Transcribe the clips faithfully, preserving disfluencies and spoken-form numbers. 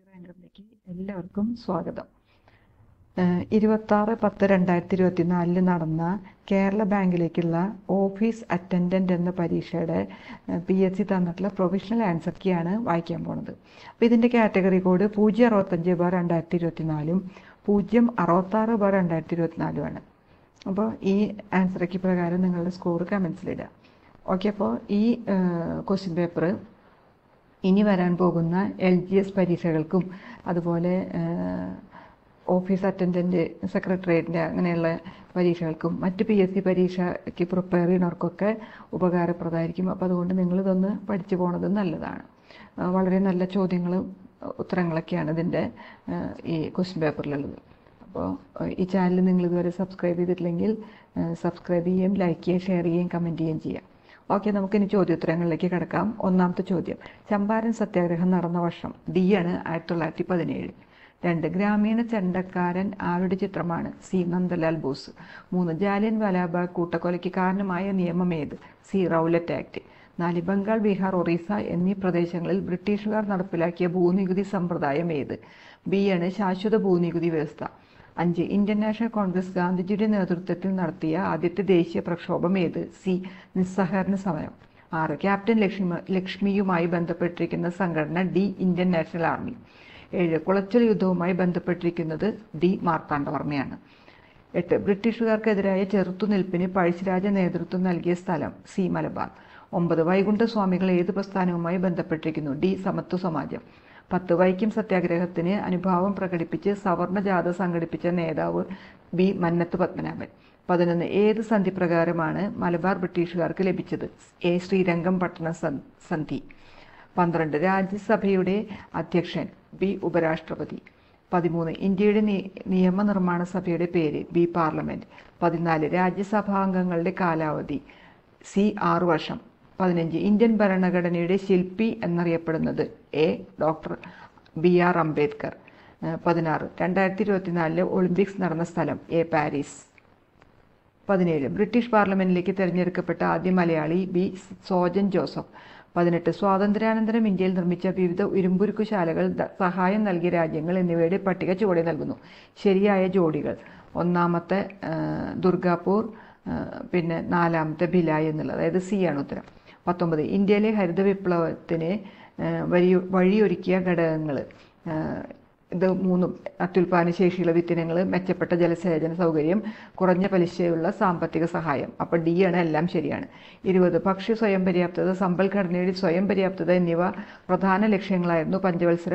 റാങ്കറിലേക്ക് എല്ലാവർക്കും സ്വാഗതം. ഇരുപത്താറ് പത്ത് രണ്ടായിരത്തി ഇരുപത്തി നാലില് നടന്ന കേരള ബാങ്കിലേക്കുള്ള ഓഫീസ് അറ്റൻഡന്റ് എന്ന പരീക്ഷയുടെ പി എസ് സി തന്നിട്ടുള്ള പ്രൊവിഷണൽ ആൻസർ കീയാണ് വായിക്കാൻ പോണത്. അപ്പോൾ ഇതിൻ്റെ കാറ്റഗറി കോഡ് പൂജ്യം അറുപത്തഞ്ച് ബാർ രണ്ടായിരത്തി ഇരുപത്തി നാലും പൂജ്യം അറുപത്താറ് ബാർ രണ്ടായിരത്തി ഇരുപത്തി നാലുമാണ്. അപ്പോൾ ഈ ആൻസർ കീ പ്രകാരം നിങ്ങളുടെ സ്കോർ കമൻസിലിടുക. ഓക്കെ, അപ്പോൾ ഈ ക്വസ്റ്റ്യൻ പേപ്പർ ഇനി വരാൻ പോകുന്ന എൽ ജി എസ് പരീക്ഷകൾക്കും അതുപോലെ ഓഫീസ് അറ്റൻഡൻറ്റ്, സെക്രട്ടേറിയറ്റിൻ്റെ അങ്ങനെയുള്ള പരീക്ഷകൾക്കും മറ്റ് പി എസ് സി പരീക്ഷയ്ക്ക് പ്രിപ്പയർ ചെയ്യുന്നവർക്കൊക്കെ ഉപകാരപ്രദമായിരിക്കും. അപ്പോൾ അതുകൊണ്ട് നിങ്ങളിതൊന്ന് പഠിച്ചു പോണത് നല്ലതാണ്. വളരെ നല്ല ചോദ്യങ്ങളും ഉത്തരങ്ങളൊക്കെയാണ് ഇതിൻ്റെ ഈ ക്വസ്റ്റ്യൻ പേപ്പറിലുള്ളത്. അപ്പോൾ ഈ ചാനൽ നിങ്ങളിതുവരെ സബ്സ്ക്രൈബ് ചെയ്തിട്ടില്ലെങ്കിൽ സബ്സ്ക്രൈബ് ചെയ്യുകയും ലൈക്ക് ചെയ്യുകയും ഷെയർ ചെയ്യുകയും കമൻറ്റ് ചെയ്യുകയും ചെയ്യാം. ഓക്കെ, നമുക്കിനി ചോദ്യോത്തരങ്ങളിലേക്ക് കിടക്കാം. ഒന്നാമത്തെ ചോദ്യം, ചമ്പാരൻ സത്യാഗ്രഹം നടന്ന വർഷം? ഡി ആണ് ആയിരത്തി തൊള്ളായിരത്തി പതിനേഴ്. രണ്ട്, ഗ്രാമീണ ചെണ്ടക്കാരൻ ആരുടെ ചിത്രമാണ്? സി നന്ദലാൽ ബോസ്. മൂന്ന്, ജാലിയൻ വാലാബാഗ് കൂട്ടക്കൊലയ്ക്ക് കാരണമായ നിയമം ഏത്? C Rowlatt act. നാല്, ബംഗാൾ, ബീഹാർ, ഒറീസ എന്നീ പ്രദേശങ്ങളിൽ ബ്രിട്ടീഷുകാർ നടപ്പിലാക്കിയ ഭൂനികുതി സമ്പ്രദായം ഏത്? ബി ആണ് ശാശ്വത ഭൂനികുതി വ്യവസ്ഥ. അഞ്ച്, ഇന്ത്യൻ നാഷണൽ കോൺഗ്രസ് ഗാന്ധിജിയുടെ നേതൃത്വത്തിൽ നടത്തിയ ആദ്യത്തെ ദേശീയ പ്രക്ഷോഭം ഏത്? സി നിസ്സഹകരണ സമരം. ആറ്, ക്യാപ്റ്റൻ ലക്ഷ്മി ലക്ഷ്മിയുമായി ബന്ധപ്പെട്ടിരിക്കുന്ന സംഘടന? D Indian national army. ഏഴ്, കുളച്ചൽ യുദ്ധവുമായി ബന്ധപ്പെട്ടിരിക്കുന്നത്? ഡി മാർത്താണ്ഡവർമ്മയാണ്. എട്ട്, ബ്രിട്ടീഷുകാർക്കെതിരായ ചെറുത്തുനിൽപ്പിന് പഴശ്ശിരാജ നേതൃത്വം നൽകിയ സ്ഥലം? സി മലബാർ. ഒമ്പത്, വൈകുണ്ഠസ്വാമികൾ ഏത് പ്രസ്ഥാനവുമായി ബന്ധപ്പെട്ടിരിക്കുന്നു? ഡി സമത്വ സമാജം. പത്ത്, വൈക്കം സത്യാഗ്രഹത്തിന് അനുഭാവം പ്രകടിപ്പിച്ച് സവർണ ജാഥ സംഘടിപ്പിച്ച നേതാവ്? ബി മന്നത്ത് പത്മനാഭൻ. പതിനൊന്ന്, ഏത് സന്ധി പ്രകാരമാണ് മലബാർ ബ്രിട്ടീഷുകാർക്ക് ലഭിച്ചത്? എ ശ്രീരംഗം പട്ടണ സന്ധി. പന്ത്രണ്ട്, രാജ്യസഭയുടെ അധ്യക്ഷൻ? ബി ഉപരാഷ്ട്രപതി. പതിമൂന്ന്, ഇന്ത്യയുടെ നിയമനിർമ്മാണ സഭയുടെ പേര്? B parliament. പതിനാല്, രാജ്യസഭാംഗങ്ങളുടെ കാലാവധി? സി ആറു വർഷം. പതിനഞ്ച്, ഇന്ത്യൻ ഭരണഘടനയുടെ ശില്പി എന്നറിയപ്പെടുന്നത്? A doctor B R Ambedkar. പതിനാറ്, രണ്ടായിരത്തി ഇരുപത്തിനാലിലെ ഒളിമ്പിക്സ് നടന്ന സ്ഥലം? A Paris. പതിനേഴ്, ബ്രിട്ടീഷ് പാർലമെന്റിലേക്ക് തിരഞ്ഞെടുക്കപ്പെട്ട ആദ്യ മലയാളി? B Sojan Joseph. പതിനെട്ട്, സ്വാതന്ത്ര്യാനന്തരം ഇന്ത്യയിൽ നിർമ്മിച്ച വിവിധ ഇരുമ്പുരുക്കുശാലകൾ സഹായം നൽകിയ രാജ്യങ്ങൾ എന്നിവയുടെ പട്ടിക ചുവടെ നൽകുന്നു. ശരിയായ ജോഡികൾ: ഒന്നാമത്തെ ദുർഗാപൂർ, പിന്നെ നാലാമത്തെ ഭിലായ് എന്നുള്ളത്, അതായത് സി ആണ് ഉത്തരം. പത്തൊമ്പത്, ഇന്ത്യയിലെ ഹരിത വിപ്ലവത്തിന് വഴി വഴിയൊരുക്കിയ ഘടകങ്ങൾ? ഇത് മൂന്നും: അത്യുൽപാദന ശേഷിയുള്ള വിത്തിനങ്ങൾ, മെച്ചപ്പെട്ട ജലസേചന സൗകര്യം, കുറഞ്ഞ പലിശയുള്ള സാമ്പത്തിക സഹായം. അപ്പോൾ ഡി ആണ്, എല്ലാം ശരിയാണ്. ഇരുപത്, ഭക്ഷ്യ സ്വയം പര്യാപ്തത, സമ്പദ്ഘടനയുടെ സ്വയം പര്യാപ്തത എന്നിവ പ്രധാന ലക്ഷ്യങ്ങളായിരുന്നു പഞ്ചവത്സര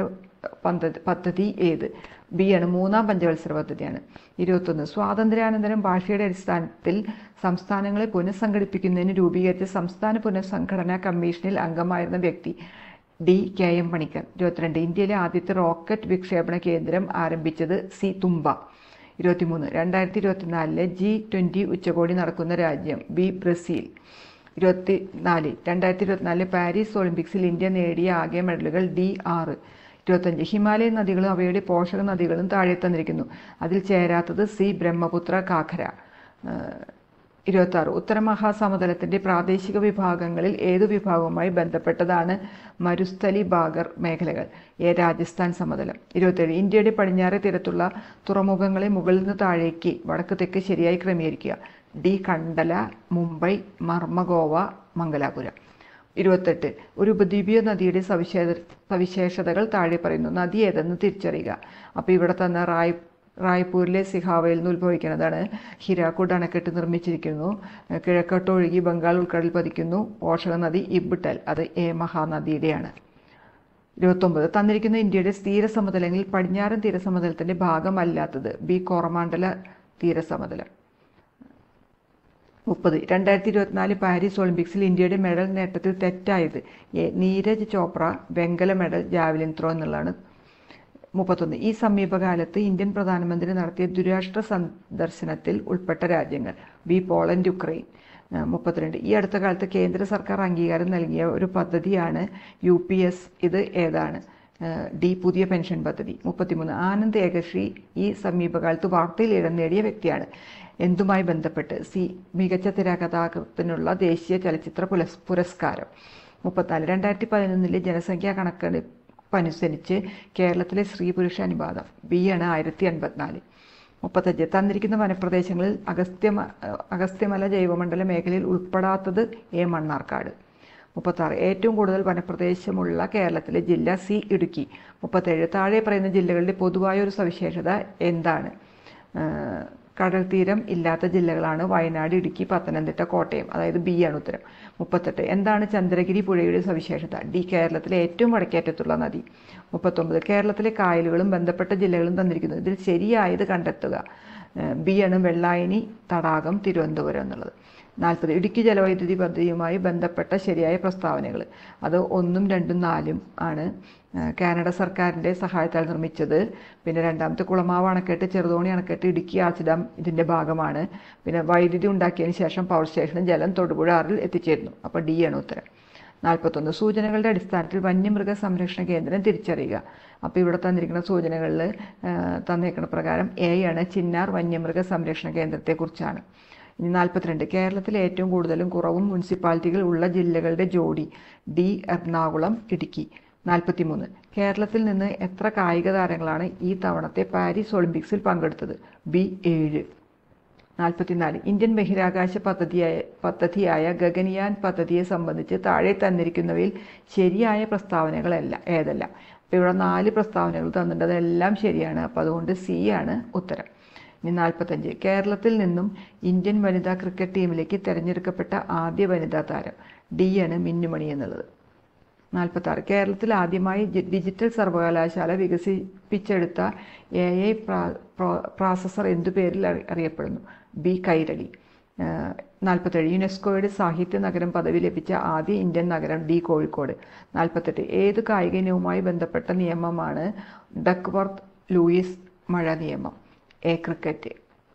പദ്ധതി ഏത്? ബി ആണ്, മൂന്നാം പഞ്ചവത്സര പദ്ധതിയാണ്. ഇരുപത്തൊന്ന്, സ്വാതന്ത്ര്യാനന്തരം ഭാഷയുടെ അടിസ്ഥാനത്തിൽ സംസ്ഥാനങ്ങളെ പുനഃസംഘടിപ്പിക്കുന്നതിന് രൂപീകരിച്ച സംസ്ഥാന പുനഃസംഘടനാ കമ്മീഷനിൽ അംഗമായിരുന്ന വ്യക്തി? D K M Panikkar. ഇരുപത്തിരണ്ട്, ഇന്ത്യയിലെ ആദ്യത്തെ റോക്കറ്റ് വിക്ഷേപണ കേന്ദ്രം ആരംഭിച്ചത്? സി തുമ്പ. ഇരുപത്തിമൂന്ന്, രണ്ടായിരത്തി ഇരുപത്തിനാലിലെ ജി ട്വൻ്റി ഉച്ചകോടി നടക്കുന്ന രാജ്യം? B Brazil. ഇരുപത്തി നാല്, രണ്ടായിരത്തി ഇരുപത്തിനാലിലെ പാരീസ് ഒളിമ്പിക്സിൽ ഇന്ത്യ നേടിയ ആകെ മെഡലുകൾ? ഡി ആറ്. ഇരുപത്തഞ്ച്, ഹിമാലയൻ നദികളും അവയുടെ പോഷക നദികളും താഴെ തന്നിരിക്കുന്നു. അതിൽ ചേരാത്തത്? സി ബ്രഹ്മപുത്ര, കാഖര. ഇരുപത്താറ്, ഉത്തരമഹാസമതലത്തിൻ്റെ പ്രാദേശിക വിഭാഗങ്ങളിൽ ഏതു വിഭാഗവുമായി ബന്ധപ്പെട്ടതാണ് മരുസ്ഥലി ബാഗർ മേഖലകൾ? എ രാജസ്ഥാൻ സമതലം. ഇരുപത്തേഴ്, ഇന്ത്യയുടെ പടിഞ്ഞാറേ തീരത്തുള്ള തുറമുഖങ്ങളെ മുകളിൽ നിന്ന് താഴേക്ക് വടക്ക് തെക്ക് ശരിയായി ക്രമീകരിക്കുക? ഡി കണ്ടല, മുംബൈ, മർമഗോവ, മംഗലാപുരം. ഇരുപത്തെട്ട്, ഒരു ഉപദ്വീപീയ നദിയുടെ സവിശേഷ സവിശേഷതകൾ താഴെ പറയുന്നു. നദി ഏതെന്ന് തിരിച്ചറിയുക? അപ്പോൾ ഇവിടെ തന്ന റായ് റായ്പൂരിലെ സിഹാവയിൽ നിന്ന് ഉത്ഭവിക്കുന്നതാണ്. ഹിരാക്കുഡ് അണക്കെട്ട് നിർമ്മിച്ചിരിക്കുന്നു. കിഴക്കോട്ടൊഴുകി ബംഗാൾ ഉൾക്കടലിൽ പതിക്കുന്നു. പോഷക നദി ഇബ്ബട്ടൽ, അത് എ മഹാനദിയുടെയാണ്. ഇരുപത്തൊമ്പത്, തന്നിരിക്കുന്ന ഇന്ത്യയുടെ തീരസമതലങ്ങളിൽ പടിഞ്ഞാറൻ തീരസമതലത്തിൻ്റെ ഭാഗമല്ലാത്തത്? ബി കോറമാണ്ഡല തീരസമതലം. മുപ്പത്, രണ്ടായിരത്തി ഇരുപത്തിനാല് പാരീസ് ഒളിമ്പിക്സിൽ ഇന്ത്യയുടെ മെഡൽ നേട്ടത്തിൽ തെറ്റായത്? എ നീരജ് ചോപ്ര വെങ്കല മെഡൽ ജാവലിൻ ത്രോ എന്നുള്ളതാണ്. മുപ്പത്തൊന്ന്, ഈ സമീപകാലത്ത് ഇന്ത്യൻ പ്രധാനമന്ത്രി നടത്തിയ ദ്വിരാഷ്ട്ര സന്ദർശനത്തിൽ ഉൾപ്പെട്ട രാജ്യങ്ങൾ? B Poland, Ukraine. മുപ്പത്തിരണ്ട്, ഈ അടുത്ത കാലത്ത് കേന്ദ്ര സർക്കാർ അംഗീകാരം നൽകിയ ഒരു പദ്ധതിയാണ് യു പി എസ്. ഇത് ഏതാണ്? ഡി പുതിയ പെൻഷൻ പദ്ധതി. മുപ്പത്തിമൂന്ന്, ആനന്ദ് ഏകശ്രീ ഈ സമീപകാലത്ത് വാർത്തയിൽ ഇടം നേടിയ വ്യക്തിയാണ്. എന്തുമായി ബന്ധപ്പെട്ട്? സി മികച്ച തിരക്കഥാകൃത്തിനുള്ള ദേശീയ ചലച്ചിത്ര പുരസ്കാരം. മുപ്പത്തിനാല്, രണ്ടായിരത്തി പതിനൊന്നിലെ ജനസംഖ്യാ കണക്കെടുപ്പ് അനുസരിച്ച് കേരളത്തിലെ സ്ത്രീ പുരുഷ അനുപാതം ബി ആണ് ആയിരത്തി എൺപത്തിനാല്. മുപ്പത്തഞ്ച് തന്നിരിക്കുന്ന വനപ്രദേശങ്ങളിൽ അഗസ്ത്യ അഗസ്ത്യമല ജൈവമണ്ഡല മേഖലയിൽ ഉൾപ്പെടാത്തത് എ മണ്ണാർക്കാട്. മുപ്പത്താറ് ഏറ്റവും കൂടുതൽ വനപ്രദേശമുള്ള കേരളത്തിലെ ജില്ല സി ഇടുക്കി. മുപ്പത്തേഴ് താഴെ പറയുന്ന ജില്ലകളുടെ പൊതുവായ ഒരു സവിശേഷത എന്താണ്? കടൽ തീരം ഇല്ലാത്ത ജില്ലകളാണ് വയനാട്, ഇടുക്കി, പത്തനംതിട്ട, കോട്ടയം. അതായത് ബി ആണ് ഉത്തരം. മുപ്പത്തെട്ട് എന്താണ് ചന്ദ്രഗിരി പുഴയുടെ സവിശേഷത? ഡി കേരളത്തിലെ ഏറ്റവും വടക്കേറ്റത്തുള്ള നദി. മുപ്പത്തൊമ്പത് കേരളത്തിലെ കായലുകളും ബന്ധപ്പെട്ട ജില്ലകളും തന്നിരിക്കുന്നു. ഇതിൽ ശരിയായത് കണ്ടെത്തുക. ബി ആണ് വെള്ളായണി തടാകം, തിരുവനന്തപുരം എന്നുള്ളത്. നാൽപ്പത് ഇടുക്കി ജലവൈദ്യുതി പദ്ധതിയുമായി ബന്ധപ്പെട്ട ശരിയായ പ്രസ്താവനകൾ. അത് ഒന്നും രണ്ടും നാലും ആണ്. കാനഡ സർക്കാരിൻ്റെ സഹായത്താൽ നിർമ്മിച്ചത്. പിന്നെ രണ്ടാമത്തെ കുളമാവ് അണക്കെട്ട്, ചെറുതോണി അണക്കെട്ട്, ഇടുക്കി ആർച്ച് ഡാം ഇതിൻ്റെ ഭാഗമാണ്. പിന്നെ വൈദ്യുതി ഉണ്ടാക്കിയതിന് ശേഷം പവർ സ്റ്റേഷനും ജലം തൊടുപുഴ ആറിൽ എത്തിച്ചേരുന്നു. അപ്പോൾ ഡി ആണ് ഉത്തരം. നാൽപ്പത്തൊന്ന് സൂചനകളുടെ അടിസ്ഥാനത്തിൽ വന്യമൃഗ സംരക്ഷണ കേന്ദ്രം തിരിച്ചറിയുക. അപ്പോൾ ഇവിടെ തന്നിരിക്കുന്ന സൂചനകളിൽ തന്നിരിക്കുന്ന പ്രകാരം എ ആണ് ചിന്നാർ വന്യമൃഗ സംരക്ഷണ കേന്ദ്രത്തെക്കുറിച്ചാണ്. ഇനി നാൽപ്പത്തിരണ്ട് കേരളത്തിലെ ഏറ്റവും കൂടുതലും കുറവും മുനിസിപ്പാലിറ്റികൾ ഉള്ള ജില്ലകളുടെ ജോഡി. ഡി എറണാകുളം, ഇടുക്കി. നാൽപ്പത്തിമൂന്ന് കേരളത്തിൽ നിന്ന് എത്ര കായിക താരങ്ങളാണ് ഈ തവണത്തെ പാരീസ് ഒളിമ്പിക്സിൽ പങ്കെടുത്തത്? ബി ഏഴ്. നാൽപ്പത്തിനാല് ഇന്ത്യൻ ബഹിരാകാശ പദ്ധതിയായ പദ്ധതിയായ ഗഗൻയാൻ പദ്ധതിയെ സംബന്ധിച്ച് താഴെ തന്നിരിക്കുന്നവയിൽ ശരിയായ പ്രസ്താവനകളല്ല ഏതെല്ലാം? അപ്പോൾ ഇവിടെ നാല് പ്രസ്താവനകൾ തന്നിട്ടുണ്ട്, അതെല്ലാം ശരിയാണ്. അപ്പോൾ അതുകൊണ്ട് സി ആണ് ഉത്തരം. ഇനി നാൽപ്പത്തഞ്ച് കേരളത്തിൽ നിന്നും ഇന്ത്യൻ വനിതാ ക്രിക്കറ്റ് ടീമിലേക്ക് തിരഞ്ഞെടുക്കപ്പെട്ട ആദ്യ വനിതാ താരം. ഡി ആണ് മിന്നുമണി എന്നുള്ളത്. നാൽപ്പത്താറ് കേരളത്തിൽ ആദ്യമായി ഡിജിറ്റൽ സർവകലാശാല വികസിപ്പിച്ചെടുത്ത എ ഐ പ്രോസസർ എന്തു പേരിൽ അറിയപ്പെടുന്നു? ബി കൈരളി. നാൽപ്പത്തേഴ് യുനെസ്കോയുടെ സാഹിത്യ നഗരം പദവി ലഭിച്ച ആദ്യ ഇന്ത്യൻ നഗരം. ഡി കോഴിക്കോട്. നാൽപ്പത്തെട്ട് ഏത് കായിക ഇനവുമായി ബന്ധപ്പെട്ട നിയമമാണ് ഡക്വർത്ത് ലൂയിസ് മഴ നിയമം? A cricket.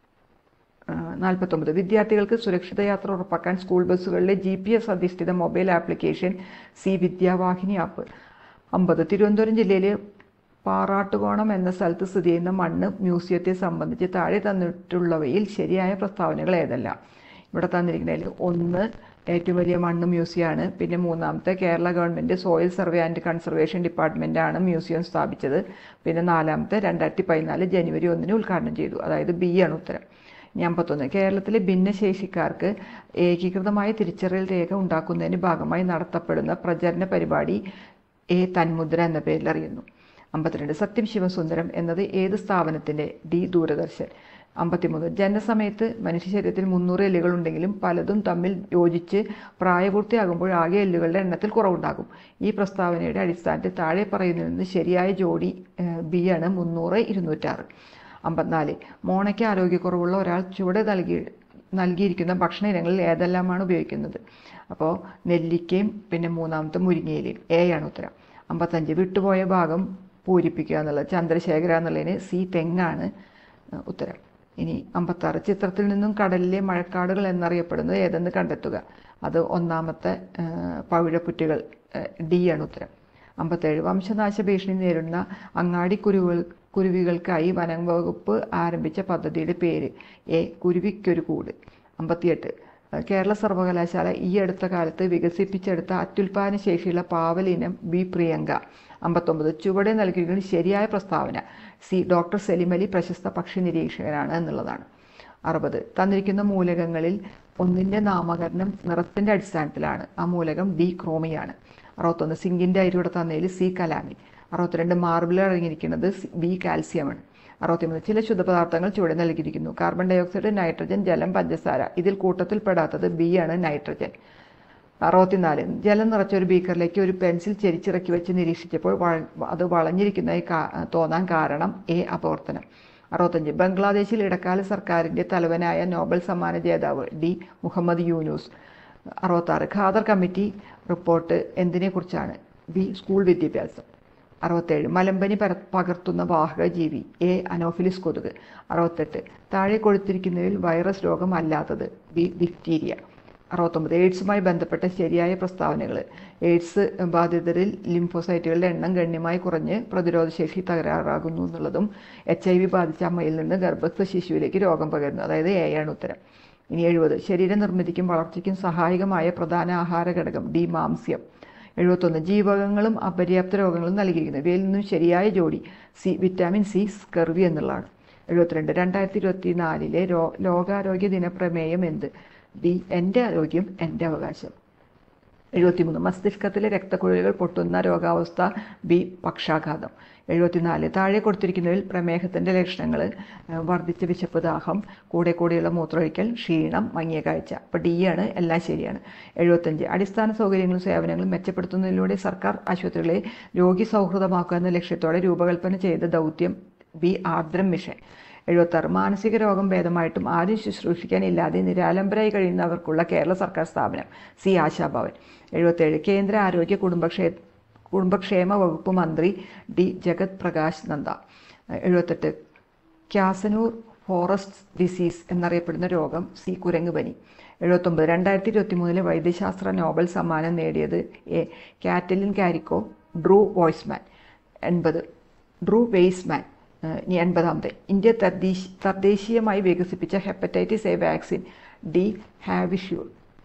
നാൽപ്പത്തൊമ്പത് വിദ്യാർത്ഥികൾക്ക് സുരക്ഷിത യാത്ര ഉറപ്പാക്കാൻ സ്കൂൾ ബസ്സുകളിലെ ജി പി എസ് അധിഷ്ഠിത mobile application. C Vidyavahini app. അമ്പത് തിരുവനന്തപുരം ജില്ലയിലെ പാറാട്ടുകോണം എന്ന സ്ഥലത്ത് സ്ഥിതി ചെയ്യുന്ന മണ്ണ് മ്യൂസിയത്തെ സംബന്ധിച്ച് താഴെ തന്നിട്ടുള്ളവയിൽ ശരിയായ പ്രസ്താവനകൾ ഏതെല്ലാം? ഇവിടെ തന്നിരിക്കുന്നതിൽ ഒന്ന് ഏറ്റവും വലിയ മണ്ണ് മ്യൂസിയമാണ്. പിന്നെ മൂന്നാമത്തെ Kerala government soil survey and conservation ഡിപ്പാർട്ട്മെൻറ്റാണ് മ്യൂസിയം സ്ഥാപിച്ചത്. പിന്നെ നാലാമത്തെ രണ്ടായിരത്തി പതിനാല് ജനുവരി ഒന്നിന് ഉദ്ഘാടനം ചെയ്തു. അതായത് ബി ആണ് ഉത്തരം. ഇനി അമ്പത്തൊന്ന് കേരളത്തിലെ ഭിന്നശേഷിക്കാർക്ക് ഏകീകൃതമായ തിരിച്ചറിയൽ രേഖ ഉണ്ടാക്കുന്നതിന് ഭാഗമായി നടത്തപ്പെടുന്ന പ്രചരണ പരിപാടി എ തന്മുദ്ര എന്ന പേരിൽ അറിയുന്നു. അമ്പത്തിരണ്ട് സത്യം ശിവസുന്ദരം എന്നത് ഏത് സ്ഥാപനത്തിൻ്റെ? ഡി ദൂരദർശൻ. അമ്പത്തിമൂന്ന് ജനനസമയത്ത് മനുഷ്യ ശരീരത്തിൽ മുന്നൂറ് എല്ലുകൾ ഉണ്ടെങ്കിലും പലതും തമ്മിൽ യോജിച്ച് പ്രായപൂർത്തിയാകുമ്പോൾ ആകെ എല്ലുകളുടെ എണ്ണത്തിൽ കുറവുണ്ടാകും. ഈ പ്രസ്താവനയുടെ അടിസ്ഥാനത്തിൽ താഴെ പറയുന്നതിൽ നിന്ന് ശരിയായ ജോഡി ബി ആണ് മുന്നൂറ് ഇരുന്നൂറ്റാറ്. അമ്പത്തിനാല് മോണയ്ക്ക് ആരോഗ്യക്കുറവുള്ള ഒരാൾ ചുവടെ നൽകി നൽകിയിരിക്കുന്ന ഭക്ഷണ ഇനങ്ങളിൽ ഏതെല്ലാമാണ് ഉപയോഗിക്കുന്നത്? അപ്പോൾ നെല്ലിക്കയും പിന്നെ മൂന്നാമത്തെ മുരിങ്ങയിലയും. എ ആണ് ഉത്തരം. അമ്പത്തഞ്ച് വിട്ടുപോയ ഭാഗം പൂരിപ്പിക്കുക എന്നുള്ളത് ചന്ദ്രശേഖര എന്നുള്ളതിന് സി തെങ്ങാണ് ഉത്തരം. ഇനി അമ്പത്താറ് ചിത്രത്തിൽ നിന്നും കടലിലെ മഴക്കാടുകൾ എന്നറിയപ്പെടുന്നത് ഏതെന്ന് കണ്ടെത്തുക. അത് ഒന്നാമത്തെ പവിഴപ്പുറ്റുകൾ. ഡി ആണ് ഉത്തരം. അമ്പത്തേഴ് വംശനാശ ഭീഷണി നേരിടുന്ന അങ്ങാടി കുരുവികൾ കുരുവികൾക്കായി വനം വകുപ്പ് ആരംഭിച്ച പദ്ധതിയുടെ പേര്? എ കുരുവിക്കൊരു കൂട്. അമ്പത്തിയെട്ട് കേരള സർവകലാശാല ഈ അടുത്ത കാലത്ത് വികസിപ്പിച്ചെടുത്ത അത്യുൽപാദന ശേഷിയുള്ള പാവലിനം. ബി പ്രിയങ്ക. അമ്പത്തൊമ്പത് ചുവടെ നൽകിയിരിക്കുന്ന ശരിയായ പ്രസ്താവന. സി ഡോക്ടർ സലിം അലി പ്രശസ്ത പക്ഷി നിരീക്ഷകനാണ് എന്നുള്ളതാണ്. അറുപത് തന്നിരിക്കുന്ന മൂലകങ്ങളിൽ ഒന്നിൻ്റെ നാമകരണം നിറത്തിൻ്റെ അടിസ്ഥാനത്തിലാണ്. ആ മൂലകം ഡി ക്രോമിയാണ്. അറുപത്തൊന്ന് സിങ്കിൻ്റെ അരിയുടെ തന്നതിൽ സി കലാമിൻ. അറുപത്തിരണ്ട് മാർബിളിൽ അടങ്ങിയിരിക്കുന്നത് ബി കാൽസ്യമാണ്. അറുപത്തിമൂന്ന് ചില ശുദ്ധപദാർത്ഥങ്ങൾ ചുവടെ നൽകിയിരിക്കുന്നു. കാർബൺ ഡയോക്സൈഡ്, നൈട്രജൻ, ജലം, പഞ്ചസാര. ഇതിൽ കൂട്ടത്തിൽപ്പെടാത്തത് ബി ആണ് നൈട്രജൻ. അറുപത്തിനാല് ജലം നിറച്ച ഒരു ബീക്കറിലേക്ക് ഒരു പെൻസിൽ ചെരിച്ചിറക്കി വെച്ച് നിരീക്ഷിച്ചപ്പോൾ അത് വളഞ്ഞിരിക്കുന്നതായി തോന്നാൻ കാരണം എ അപവർത്തനം. അറുപത്തഞ്ച് ബംഗ്ലാദേശിൽ ഇടക്കാല സർക്കാരിൻ്റെ തലവനായ നോബൽ സമ്മാന ജേതാവ്. ഡി മുഹമ്മദ് യൂനൂസ്. അറുപത്താറ് ഖാദർ കമ്മിറ്റി റിപ്പോർട്ട് എന്തിനെക്കുറിച്ചാണ്? ബി സ്കൂൾ വിദ്യാഭ്യാസം. അറുപത്തേഴ് മലമ്പനി പകർത്തുന്ന വാഹക ജീവി. എ അനോഫിലിസ് കൊതുക്. അറുപത്തെട്ട് താഴെ കൊടുത്തിരിക്കുന്നതിൽ വൈറസ് രോഗം അല്ലാത്തത്. B diphtheria. അറുപത്തൊമ്പത് എയ്ഡ്സുമായി ബന്ധപ്പെട്ട ശരിയായ പ്രസ്താവനകൾ. എയ്ഡ്സ് ബാധിതരിൽ ലിംഫോസൈറ്റുകളുടെ എണ്ണം ഗണ്യമായി കുറഞ്ഞ് പ്രതിരോധശേഷി തകരാറാകുന്നു എന്നുള്ളതും എച്ച് ഐ വി ബാധിച്ച അമ്മയിൽ നിന്ന് ഗർഭസ്ഥ ശിശുവിലേക്ക് രോഗം പകരുന്നു. അതായത് എ ആണ് ഉത്തരം. ഇനി എഴുപത് ശരീര നിർമ്മിതിക്കും വളർച്ചയ്ക്കും സഹായകമായ പ്രധാന ആഹാര ഘടകം. ഡി മാംസ്യം. എഴുപത്തൊന്ന് ജീവകങ്ങളും അപര്യാപ്ത രോഗങ്ങളും നൽകിയിരിക്കുന്നു. ഇവയിൽ നിന്നും ശരിയായ ജോഡി സി വിറ്റാമിൻ സി സ്കർവി എന്നുള്ളതാണ്. എഴുപത്തിരണ്ട് രണ്ടായിരത്തി ഇരുപത്തി നാലിലെ രോ ലോകാരോഗ്യ ദിന പ്രമേയം എന്ത്? ഡി എൻ്റെ ആരോഗ്യം എൻ്റെ അവകാശം. എഴുപത്തിമൂന്ന് മസ്തിഷ്കത്തിലെ രക്തക്കുഴലുകൾ പൊട്ടുന്ന രോഗാവസ്ഥ. ബി പക്ഷാഘാതം. എഴുപത്തിനാല് താഴെ കൊടുത്തിരിക്കുന്നതിൽ പ്രമേഹത്തിൻ്റെ ലക്ഷണങ്ങൾ വർദ്ധിച്ച വിശപ്പ്, ദാഹം, കൂടെ കൂടെയുള്ള മൂത്രമൊഴിക്കൽ, ക്ഷീണം, മങ്ങിയ കാഴ്ച. അപ്പോൾ ഡി ആണ്, എല്ലാം ശരിയാണ്. എഴുപത്തഞ്ച് അടിസ്ഥാന സൗകര്യങ്ങളും സേവനങ്ങളും മെച്ചപ്പെടുത്തുന്നതിലൂടെ സർക്കാർ ആശുപത്രികളെ രോഗി സൗഹൃദമാക്കുക എന്ന ലക്ഷ്യത്തോടെ രൂപകൽപ്പന ചെയ്ത ദൗത്യം. B Ardram mission. എഴുപത്താറ് മാനസിക രോഗം ഭേദമായിട്ടും ആരും ശുശ്രൂഷിക്കാനില്ലാതെ നിരാലംബരായി കഴിയുന്നവർക്കുള്ള കേരള സർക്കാർ സ്ഥാപനം. സി ആശാഭവൻ. എഴുപത്തേഴ് കേന്ദ്ര ആരോഗ്യ കുടുംബക്ഷേ കുടുംബക്ഷേമ വകുപ്പ് മന്ത്രി. ഡി ജഗത് പ്രകാശ് നന്ദ. എഴുപത്തെട്ട് ക്യാസനൂർ ഫോറസ്റ്റ് ഡിസീസ് എന്നറിയപ്പെടുന്ന രോഗം. സി കുരങ്ങ് പനി. എഴുപത്തൊമ്പത് രണ്ടായിരത്തി ഇരുപത്തി മൂന്നിലെ വൈദ്യശാസ്ത്ര നോബൽ സമ്മാനം നേടിയത്. A Katalin Kariko, Drew Weissman. എൺപത് ഡ്രൂ വെയ്സ്മാൻ. ഇനി എൺപതാമത്തെ ഇന്ത്യ തദ്ദേശ തദ്ദേശീയമായി വികസിപ്പിച്ച hepatitis A vaccine. D Havisure.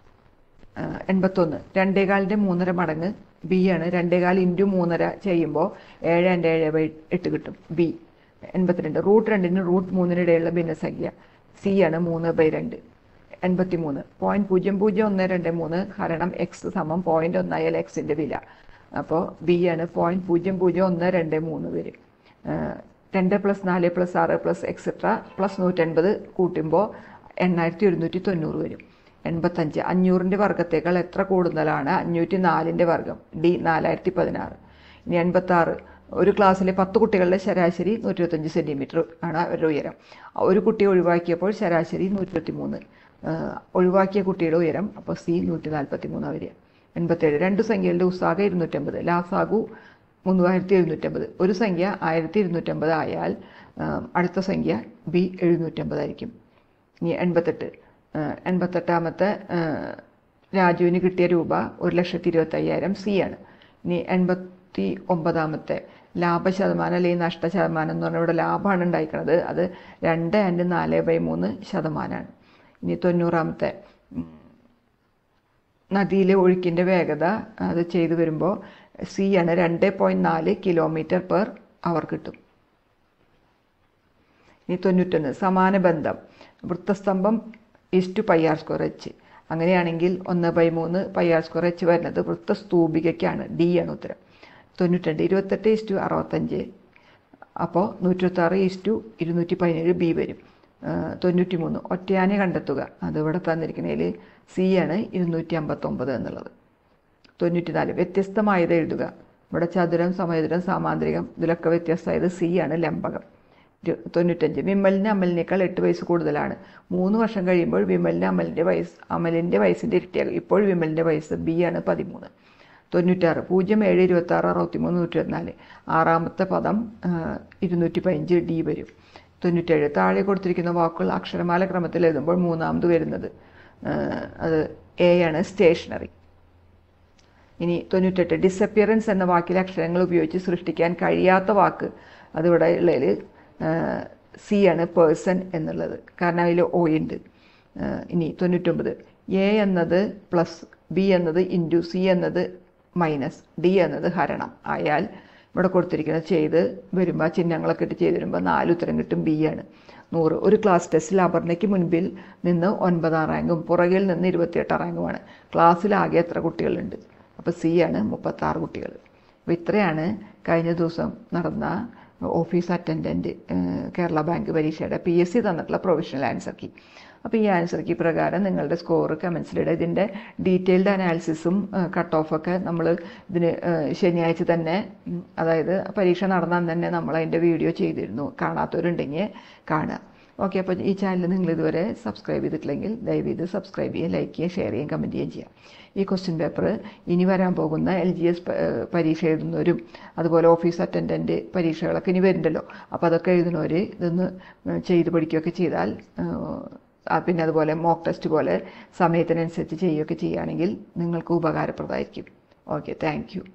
എൺപത്തൊന്ന് രണ്ടേകാലിൻ്റെ മൂന്നര മടങ്ങ്. ബി ആണ്. രണ്ടേകാൽ ഇൻറ്റു മൂന്നര ചെയ്യുമ്പോൾ ഏഴ് ആൻഡ് ഏഴ് ബൈ എട്ട് കിട്ടും. ബി. എൺപത്തിരണ്ട് റൂട്ട് രണ്ടിന് റൂട്ട് മൂന്നിനിടെയുള്ള ഭിന്നസംഖ്യ. സി ആണ്. മൂന്ന് ബൈ രണ്ട്. എൺപത്തി മൂന്ന് പോയിൻറ്റ് പൂജ്യം പൂജ്യം ഒന്ന് രണ്ട് മൂന്ന് ഹരണം എക്സ് സമം പോയിൻ്റ് ഒന്നായാൽ എക്സിൻ്റെ വില. അപ്പോൾ ബി ആണ്. പോയിൻറ്റ് പൂജ്യം പൂജ്യം ഒന്ന് രണ്ട് മൂന്ന് വരും. രണ്ട് പ്ലസ് നാല് പ്ലസ് ആറ് പ്ലസ് എക്സെട്ര പ്ലസ് നൂറ്റൻപത് കൂട്ടുമ്പോൾ എണ്ണായിരത്തി ഒരുന്നൂറ്റി തൊണ്ണൂറ് വരും. എൺപത്തഞ്ച് അഞ്ഞൂറിൻ്റെ വർഗത്തേക്കാൾ എത്ര കൂടുതലാണ് അഞ്ഞൂറ്റി നാലിൻ്റെ വർഗം? ഡി നാലായിരത്തി പതിനാറ്. ഇനി എൺപത്താറ് ഒരു ക്ലാസ്സിലെ പത്ത് കുട്ടികളുടെ ശരാശരി നൂറ്റിരുപത്തഞ്ച് സെൻറ്റിമീറ്റർ ആണ് അവരുടെ ഉയരം. ഒരു കുട്ടിയെ ഒഴിവാക്കിയപ്പോൾ ശരാശരി നൂറ്റിരുപത്തി മൂന്ന്. ഒഴിവാക്കിയ കുട്ടിയുടെ ഉയരം അപ്പോൾ സി നൂറ്റി നാൽപ്പത്തി മൂന്ന് വരിക. എൺപത്തേഴ് രണ്ട് സംഖ്യകളുടെ ഉസാഗ ഇരുന്നൂറ്റമ്പത്, ലാസാഗു മൂവായിരത്തി എഴുന്നൂറ്റമ്പത്. ഒരു സംഖ്യ ആയിരത്തി ഇരുന്നൂറ്റമ്പത് ആയാൽ അടുത്ത സംഖ്യ ബി എഴുന്നൂറ്റമ്പതായിരിക്കും. ഇനി എൺപത്തെട്ട് എൺപത്തെട്ടാമത്തെ രാജുവിന് കിട്ടിയ രൂപ ഒരു ലക്ഷത്തി ഇരുപത്തയ്യായിരം. സി ആണ്. ഇനി എൺപത്തി ഒമ്പതാമത്തെ ലാഭശതമാനം അല്ലെങ്കിൽ നഷ്ടശതമാനം എന്ന് പറഞ്ഞാൽ ഇവിടെ ലാഭമാണ് ഉണ്ടായിരിക്കുന്നത്. അത് രണ്ട് ആൻഡ് നാല് ബൈ മൂന്ന് ശതമാനമാണ്. ഇനി തൊണ്ണൂറാമത്തെ നദിയിലെ ഒഴുക്കിൻ്റെ വേഗത അത് ചെയ്തു വരുമ്പോൾ സി ആണ്. രണ്ട് പോയിൻറ്റ് നാല് കിലോമീറ്റർ പെർ അവർ കിട്ടും. ഇനി തൊണ്ണൂറ്റൊന്ന് സമാന ബന്ധം വൃത്തസ്തംഭം is two pi R square H. അങ്ങനെയാണെങ്കിൽ ഒന്ന് ബൈ മൂന്ന് പൈ ആർ സ്ക്വയർ എച്ച് വരുന്നത് വൃത്തസ്തൂപികയ്ക്കാണ്. ഡി ആണ് ഉത്തരം. തൊണ്ണൂറ്റിരണ്ട് ഇരുപത്തെട്ട് ഈസ് ടു അറുപത്തഞ്ച് അപ്പോൾ നൂറ്റിരുപത്താറ് ഈസ് ടു ഇരുന്നൂറ്റി പതിനേഴ് ബി വരും. തൊണ്ണൂറ്റി മൂന്ന് ഒറ്റയാനെ കണ്ടെത്തുക. അത് ഇവിടെ തന്നിരിക്കുന്നതിൽ സി ആണ്. ഇരുന്നൂറ്റി അമ്പത്തൊമ്പത് എന്നുള്ളത്. തൊണ്ണൂറ്റി നാല് വ്യത്യസ്തമായത് എഴുതുക. ഇവിടെ ചതുരം, സമചതുരം, സാമാന്തരികം ഇതിലൊക്കെ വ്യത്യസ്തമായത് സി ആണ്. ലംബകം. തൊണ്ണൂറ്റഞ്ച് വിമലിന് അമലിനേക്കാൾ എട്ട് വയസ്സ് കൂടുതലാണ്. മൂന്ന് വർഷം കഴിയുമ്പോൾ വിമലിന് അമലിൻ്റെ വയസ്സ് അമലിൻ്റെ വയസ്സിൻ്റെ ഇരട്ടിയാകും. ഇപ്പോൾ വിമലിൻ്റെ വയസ്സ് ബി ആണ്. പതിമൂന്ന്. തൊണ്ണൂറ്റാറ് പൂജ്യം ഏഴ് ഇരുപത്താറ് അറുപത്തി മൂന്ന് നൂറ്റി ഇരുപത്തിനാല്. ആറാമത്തെ പദം ഇരുന്നൂറ്റി പതിനഞ്ച് ഡി വരും. തൊണ്ണൂറ്റേഴ് താഴെ കൊടുത്തിരിക്കുന്ന വാക്കുകൾ അക്ഷരമാല ക്രമത്തിൽ എഴുതുമ്പോൾ മൂന്നാമത് വരുന്നത് അത് എ ആണ്. സ്റ്റേഷനറി. ഇനി തൊണ്ണൂറ്റെട്ട് ഡിസപ്പിയറൻസ് എന്ന വാക്കിലെ അക്ഷരങ്ങൾ ഉപയോഗിച്ച് സൃഷ്ടിക്കാൻ കഴിയാത്ത വാക്ക്. അതിവിടെ ഉള്ളതിൽ സി ആണ്. പേഴ്സൺ എന്നുള്ളത്. കാരണം അതിൽ ഒ ഉണ്ട്. ഇനി തൊണ്ണൂറ്റൊമ്പത് എ എന്നത് പ്ലസ്, ബി എന്നത് ഇൻറ്റു, സി എന്നത് മൈനസ്, ഡി എന്നത് ഹരണം ആയാൽ ഇവിടെ കൊടുത്തിരിക്കുന്നത് ചെയ്ത് വരുമ്പോൾ ചിഹ്നങ്ങളൊക്കെ ഇട്ട് ചെയ്ത് വരുമ്പോൾ നാല് ഉത്തരം കിട്ടും. ബി ആണ്. നൂറ് ഒരു ക്ലാസ് ടെസ്റ്റിൽ അപർണയ്ക്ക് മുൻപിൽ നിന്ന് ഒൻപതാം റാങ്കും പുറകിൽ നിന്ന് ഇരുപത്തിയെട്ടാം റാങ്കുമാണ്. ക്ലാസ്സിലാകെ എത്ര കുട്ടികളുണ്ട്? അപ്പോൾ സി ആണ്. മുപ്പത്താറ് കുട്ടികൾ. അപ്പോൾ ഇത്രയാണ് കഴിഞ്ഞ ദിവസം നടന്ന ഓഫീസ് അറ്റൻഡൻറ്റ് കേരള ബാങ്ക് പരീക്ഷയുടെ പി എസ് സി തന്നിട്ടുള്ള പ്രൊവിഷണൽ ആൻസർ കീ. അപ്പോൾ ഈ ആൻസർ കീ പ്രകാരം നിങ്ങളുടെ സ്കോർ കമൻസിലിടുക. ഇതിൻ്റെ ഡീറ്റെയിൽഡ് അനാലിസിസും കട്ട് ഓഫൊക്കെ നമ്മൾ ഇതിന് ശനിയാഴ്ച തന്നെ, അതായത് പരീക്ഷ നടന്നാൽ തന്നെ നമ്മൾ അതിൻ്റെ വീഡിയോ ചെയ്തിരുന്നു. കാണാത്തവരുണ്ടെങ്കിൽ കാണുക. ഓക്കെ. അപ്പോൾ ഈ ചാനൽ നിങ്ങൾ ഇതുവരെ സബ്സ്ക്രൈബ് ചെയ്തിട്ടില്ലെങ്കിൽ ദയവ് ഇത് സബ്സ്ക്രൈബ് ചെയ്യുക, ലൈക്ക് ചെയ്യുക, ഷെയർ ചെയ്യുകയും കമൻറ്റ് ചെയ്യുകയും ചെയ്യാം. ഈ ക്വസ്റ്റ്യൻ പേപ്പർ ഇനി വരാൻ പോകുന്ന എൽ ജി എസ് പരീക്ഷ എഴുതുന്നവരും അതുപോലെ ഓഫീസ് അറ്റൻഡൻറ്റ് പരീക്ഷകളൊക്കെ ഇനി വരുന്നുണ്ടല്ലോ. അപ്പോൾ അതൊക്കെ എഴുതുന്നവർ ഇതൊന്ന് ചെയ്ത് പഠിക്കുകയൊക്കെ ചെയ്താൽ, പിന്നെ അതുപോലെ മോക്ക് ടെസ്റ്റ് പോലെ സമയത്തിനനുസരിച്ച് ചെയ്യുകയൊക്കെ ചെയ്യുകയാണെങ്കിൽ നിങ്ങൾക്ക് ഉപകാരപ്രദമായിരിക്കും. Okay, thank you.